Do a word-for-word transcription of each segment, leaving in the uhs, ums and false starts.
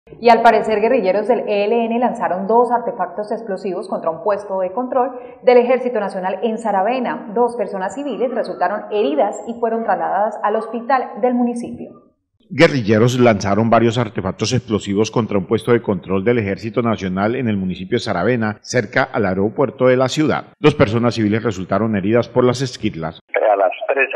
Y al parecer guerrilleros del E L N lanzaron dos artefactos explosivos contra un puesto de control del Ejército Nacional en Saravena. Dos personas civiles resultaron heridas y fueron trasladadas al hospital del municipio. Guerrilleros lanzaron varios artefactos explosivos contra un puesto de control del Ejército Nacional en el municipio de Saravena, cerca al aeropuerto de la ciudad. Dos personas civiles resultaron heridas por las esquirlas. A las trece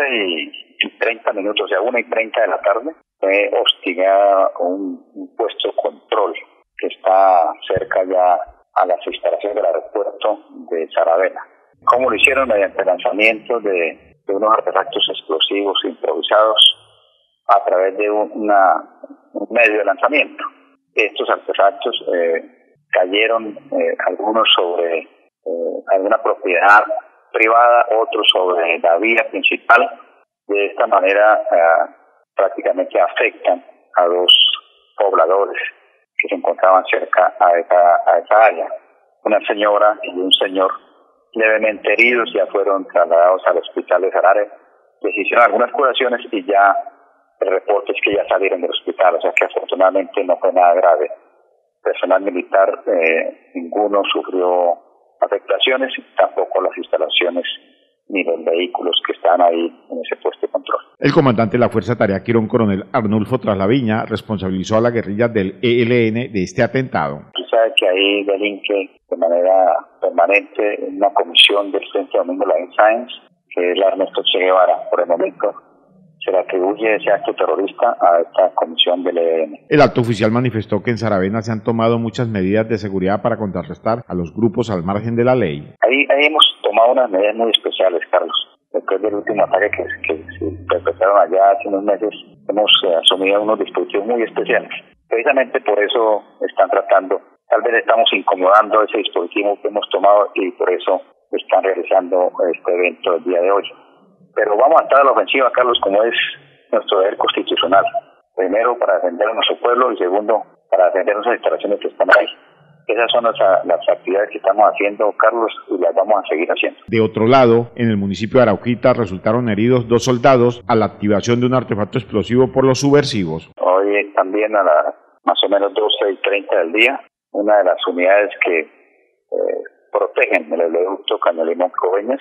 y treinta minutos, o sea, una y treinta de la tarde, fue hostigada un, un puesto de control que está cerca ya a las instalaciones del aeropuerto de Saravena. ¿Cómo lo hicieron? Mediante el lanzamiento de, de unos artefactos explosivos improvisados a través de una, un medio de lanzamiento. Estos artefactos eh, cayeron eh, algunos sobre eh, alguna propiedad privada, otros sobre la vía principal. De esta manera eh, prácticamente afectan a dos pobladores que se encontraban cerca a esa, a esa área. Una señora y un señor levemente heridos ya fueron trasladados al hospital de Sarare. Les hicieron algunas curaciones y ya el reporte es que ya salieron del hospital, o sea que afortunadamente no fue nada grave. Personal militar, eh, ninguno sufrió afectaciones, tampoco las instalaciones ni los vehículos que están ahí en ese puesto de control. El comandante de la Fuerza Tarea Quirón, coronel Arnulfo Traslaviña, responsabilizó a la guerrilla del E L N de este atentado. Usted sabe que ahí delinque de manera permanente una comisión del Frente Domingo Lavín Sáenz, que es la Ernesto Che Guevara, por el momento. Se le atribuye ese acto terrorista a esta comisión del E L N. El alto oficial manifestó que en Saravena se han tomado muchas medidas de seguridad para contrarrestar a los grupos al margen de la ley. Ahí, ahí hemos tomado unas medidas muy especiales, Carlos. Después del último ataque que, que se perpetraron allá hace unos meses, hemos eh, asumido unos dispositivos muy especiales. Precisamente por eso están tratando, tal vez estamos incomodando ese dispositivo que hemos tomado y por eso están realizando este evento el día de hoy. Pero vamos a estar a la ofensiva, Carlos, como es nuestro deber constitucional. Primero, para defender a nuestro pueblo y segundo, para defender nuestras instalaciones que están ahí. Esas son las, las actividades que estamos haciendo, Carlos, y las vamos a seguir haciendo. De otro lado, en el municipio de Arauquita resultaron heridos dos soldados a la activación de un artefacto explosivo por los subversivos. Hoy también a las más o menos doce y treinta del día, una de las unidades que eh, protegen el oleoducto Caño-Limón-Coveñas,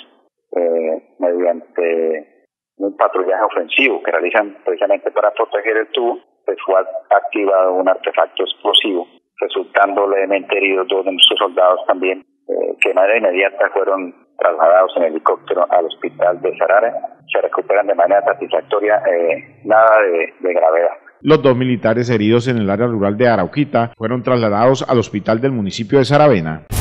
Eh, mediante un patrullaje ofensivo que realizan precisamente para proteger el tubo, pues fue activado un artefacto explosivo, resultando levemente heridos dos de nuestros soldados también, eh, que de manera inmediata fueron trasladados en helicóptero al hospital de Sarare. Se recuperan de manera satisfactoria, eh, nada de, de gravedad. Los dos militares heridos en el área rural de Arauquita fueron trasladados al hospital del municipio de Saravena.